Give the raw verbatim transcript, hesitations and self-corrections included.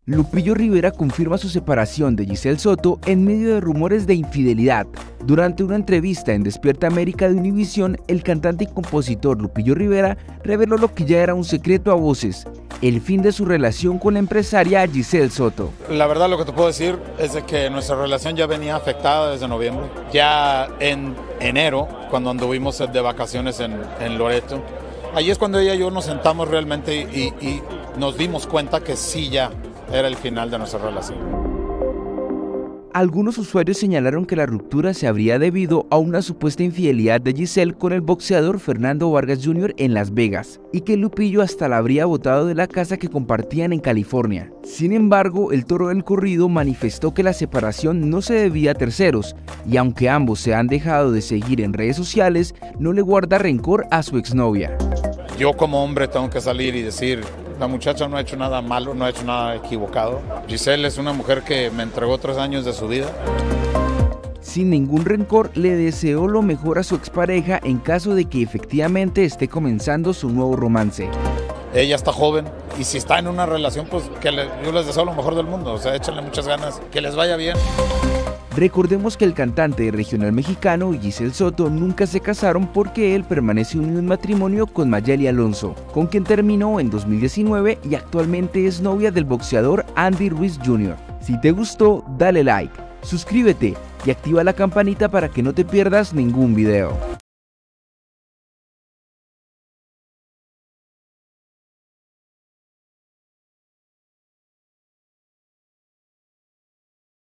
Lupillo Rivera confirma su separación de Giselle Soto en medio de rumores de infidelidad. Durante una entrevista en Despierta América de Univisión, el cantante y compositor Lupillo Rivera reveló lo que ya era un secreto a voces: el fin de su relación con la empresaria Giselle Soto. La verdad, lo que te puedo decir es de que nuestra relación ya venía afectada desde noviembre. Ya en enero, cuando anduvimos de vacaciones en, en Loreto, ahí es cuando ella y yo nos sentamos realmente y, y nos dimos cuenta que sí, ya era el final de nuestra relación. Algunos usuarios señalaron que la ruptura se habría debido a una supuesta infidelidad de Giselle con el boxeador Fernando Vargas junior en Las Vegas, y que Lupillo hasta la habría botado de la casa que compartían en California. Sin embargo, el Toro del Corrido manifestó que la separación no se debía a terceros, y aunque ambos se han dejado de seguir en redes sociales, no le guarda rencor a su exnovia. Yo como hombre tengo que salir y decir: la muchacha no ha hecho nada malo, no ha hecho nada equivocado. Giselle es una mujer que me entregó tres años de su vida. Sin ningún rencor, le deseó lo mejor a su expareja en caso de que efectivamente esté comenzando su nuevo romance. Ella está joven y si está en una relación, pues que le, yo les deseo lo mejor del mundo. O sea, échenle muchas ganas, que les vaya bien. Recordemos que el cantante regional mexicano y Giselle Soto nunca se casaron porque él permanece unido en matrimonio con Mayeli Alonso, con quien terminó en dos mil diecinueve y actualmente es novia del boxeador Andy Ruiz junior Si te gustó, dale like, suscríbete y activa la campanita para que no te pierdas ningún video.